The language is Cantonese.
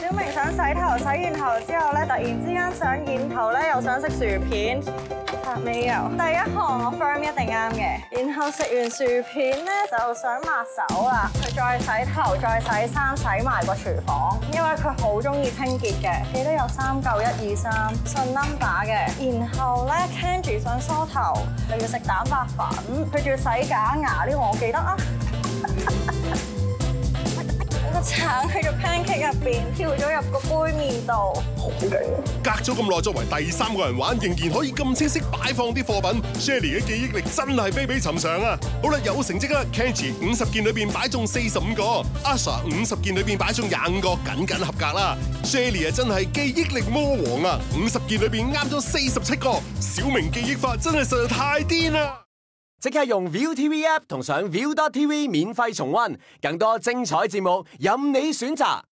小明想洗頭，洗完頭之後咧，突然之間想染頭咧，又想食薯片，發尾油。第一行我 firm 一定啱嘅，然後食完薯片咧就想抹手啦，佢再洗頭、再洗衫、洗埋個廚房，因為佢好中意清潔嘅，記得有3嚿1、2、3順 number 嘅。然後咧 Kenji 想梳頭，又要食蛋白粉，佢仲要洗假牙，呢個我記得啊。個橙喺個 pancake 入邊跳咗入個杯麵度，好勁！ 隔咗咁耐，作為第3個人玩，仍然可以咁清晰擺放啲貨品 ，Shelly 嘅記憶力真係非比尋常啊！好啦，有成績啦 ，Kenji 50件裏邊擺中45個 ，Asha 50件裏邊擺中25個，僅合格啦。Shelly 啊，真係記憶力魔王啊！50件裏邊啱咗47個，小明記憶法真係實在太癲啦！ 即刻用 ViuTV App 同上 Viu.tv 免費重溫，更多精彩節目任你選擇。